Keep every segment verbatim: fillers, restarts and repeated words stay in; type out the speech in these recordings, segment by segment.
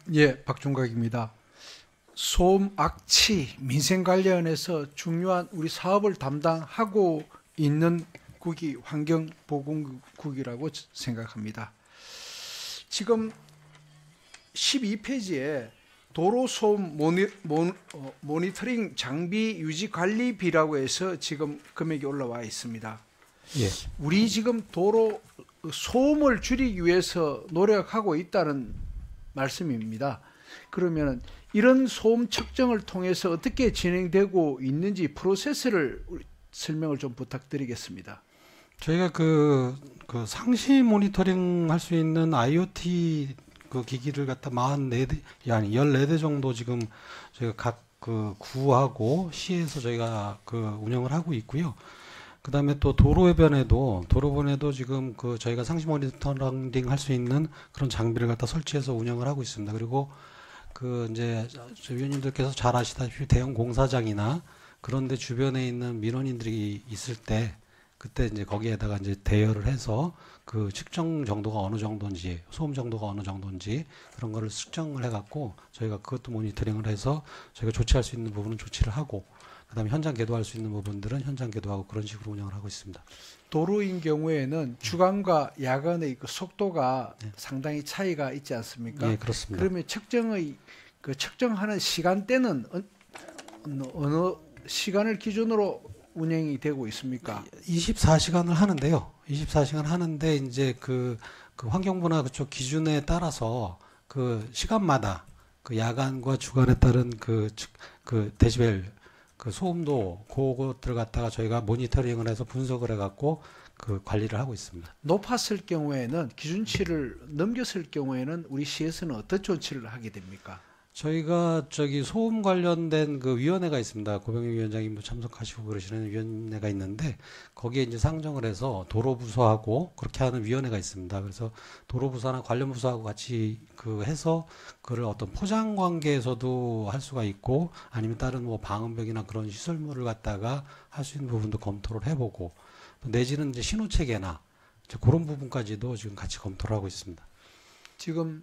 예, 박종각입니다. 소음, 악취, 민생 관련해서 중요한 우리 사업을 담당하고 있는 국이 환경보건국이라고 생각합니다. 지금 십이 페이지에 도로소음 모니, 모니, 어, 모니터링 장비 유지 관리비라고 해서 지금 금액이 올라와 있습니다. 예. 우리 지금 도로 소음을 줄이기 위해서 노력하고 있다는 말씀입니다. 그러면 이런 소음 측정을 통해서 어떻게 진행되고 있는지 프로세스를 설명을 좀 부탁드리겠습니다. 저희가 그, 그 상시 모니터링 할 수 있는 아이오티 그 기기를 갖다 사십사 대, 아니 십사 대 정도 지금 저희가 각 그 구하고 시에서 저희가 그 운영을 하고 있고요. 그 다음에 또 도로변에도, 도로변에도 지금 그 저희가 상시 모니터링 할 수 있는 그런 장비를 갖다 설치해서 운영을 하고 있습니다. 그리고 그 이제 저 위원님들께서 잘 아시다시피 대형 공사장이나 그런데 주변에 있는 민원인들이 있을 때 그때 이제 거기에다가 이제 대여를 해서 그 측정 정도가 어느 정도인지, 소음 정도가 어느 정도인지 그런 거를 측정을 해갖고 저희가 그것도 모니터링을 해서 저희가 조치할 수 있는 부분은 조치를 하고, 그다음에 현장 계도할 수 있는 부분들은 현장 계도하고 그런 식으로 운영을 하고 있습니다. 도로인 경우에는 주간과 야간의 그 속도가 네. 상당히 차이가 있지 않습니까? 예, 그렇습니다. 그러면 측정의 그 측정하는 시간대는 어느 시간을 기준으로 운영이 되고 있습니까? 이십사 시간을 하는데요. 이십사 시간 하는데 이제 그, 그 환경부나 그쪽 기준에 따라서 그 시간마다 그 야간과 주간에 따른 그, 그 데시벨 그 소음도 그것들을 갖다가 저희가 모니터링을 해서 분석을 해갖고 그 관리를 하고 있습니다. 높았을 경우에는 기준치를 넘겼을 경우에는 우리 시에서는 어떤 조치를 하게 됩니까? 저희가 저기 소음 관련된 그 위원회가 있습니다. 고병희 위원장님 뭐 참석하시고 그러시는 위원회가 있는데 거기에 이제 상정을 해서 도로부서하고 그렇게 하는 위원회가 있습니다. 그래서 도로부서나 관련 부서하고 같이 그 해서 그를 어떤 포장 관계에서도 할 수가 있고 아니면 다른 뭐 방음벽이나 그런 시설물을 갖다가 할 수 있는 부분도 검토를 해보고 내지는 이제 신호 체계나 이제 그런 부분까지도 지금 같이 검토를 하고 있습니다. 지금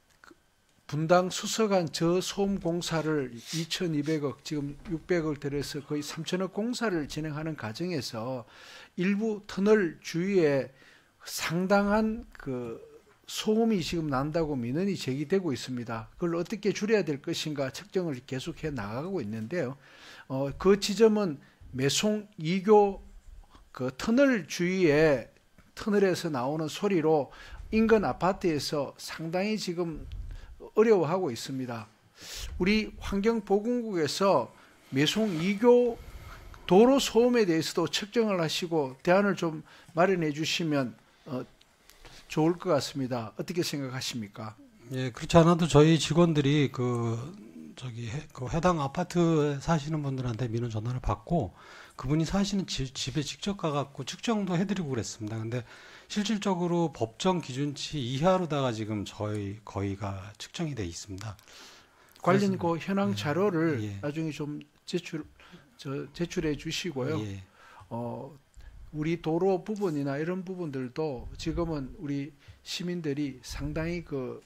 분당 수서간 저소음 공사를 이천이백억 지금 육백억 들여서 거의 삼천억 공사를 진행하는 과정에서 일부 터널 주위에 상당한 그 소음이 지금 난다고 민원이 제기되고 있습니다. 그걸 어떻게 줄여야 될 것인가 측정을 계속해 나가고 있는데요. 어, 그 지점은 매송 이 교 그 터널 주위에 터널에서 나오는 소리로 인근 아파트에서 상당히 지금 어려워하고 있습니다. 우리 환경보건국에서 매송 이 교 도로 소음에 대해서도 측정을 하시고 대안을 좀 마련해 주시면 어, 좋을 것 같습니다. 어떻게 생각하십니까? 예, 그렇지 않아도 저희 직원들이 그 저기 해, 그 해당 아파트에 사시는 분들한테 민원 전화를 받고 그분이 사시는 집, 집에 직접 가갖고 측정도 해드리고 그랬습니다. 근데 실질적으로 법정 기준치 이하로다가 지금 저희 거의가 측정이 돼 있습니다. 관련 그 현황 예, 자료를 예. 나중에 좀 제출 저 제출해 주시고요. 예. 어, 우리 도로 부분이나 이런 부분들도 지금은 우리 시민들이 상당히 그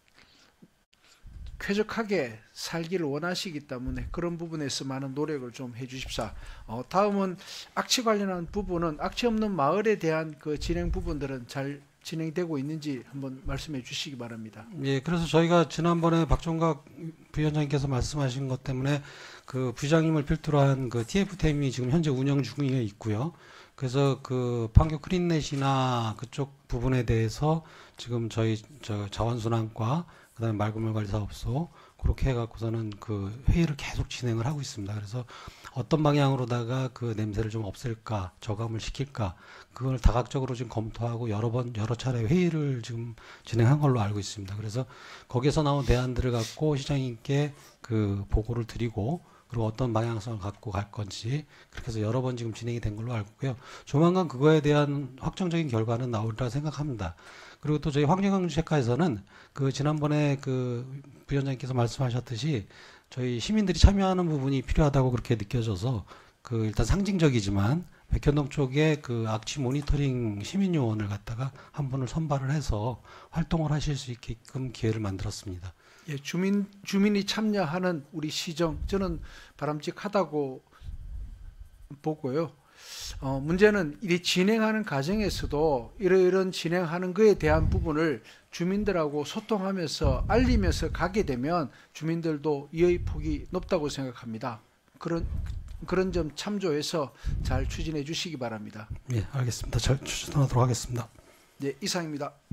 쾌적하게 살기를 원하시기 때문에 그런 부분에서 많은 노력을 좀 해주십사. 어, 다음은 악취 관련한 부분은 악취 없는 마을에 대한 그 진행 부분들은 잘 진행되고 있는지 한번 말씀해 주시기 바랍니다. 예, 그래서 저희가 지난번에 박종각 부위원장님께서 말씀하신 것 때문에 그 부장님을 필두로 한 그 티에프팀이 지금 현재 운영 중에 있고요. 그래서 그 판교 크린넷이나 그쪽 부분에 대해서 지금 저희 저 자원순환과 그다음에 맑은물 관리 사업소 그렇게 해갖고서는 그 회의를 계속 진행을 하고 있습니다. 그래서 어떤 방향으로다가 그 냄새를 좀 없앨까, 저감을 시킬까, 그걸 다각적으로 지금 검토하고 여러 번, 여러 차례 회의를 지금 진행한 걸로 알고 있습니다. 그래서 거기에서 나온 대안들을 갖고 시장님께 그 보고를 드리고 그리고 어떤 방향성을 갖고 갈 건지 그렇게 해서 여러 번 지금 진행이 된 걸로 알고 있고요. 조만간 그거에 대한 확정적인 결과는 나오리라 생각합니다. 그리고 또 저희 환경영주체카에서는 그 지난번에 그 부위원장님께서 말씀하셨듯이 저희 시민들이 참여하는 부분이 필요하다고 그렇게 느껴져서 그 일단 상징적이지만 백현동 쪽에 그 악취 모니터링 시민요원을 갖다가 한 분을 선발을 해서 활동을 하실 수 있게끔 기회를 만들었습니다. 예, 주민 주민이 참여하는 우리 시정 저는 바람직하다고 보고요. 어, 문제는 이 진행하는 과정에서도 이러이런 진행하는 것에 대한 부분을 주민들하고 소통하면서 알리면서 가게 되면 주민들도 이의 폭이 높다고 생각합니다. 그런 그런 점 참조해서 잘 추진해 주시기 바랍니다. 예, 알겠습니다. 잘 추진하도록 하겠습니다. 네, 이상입니다.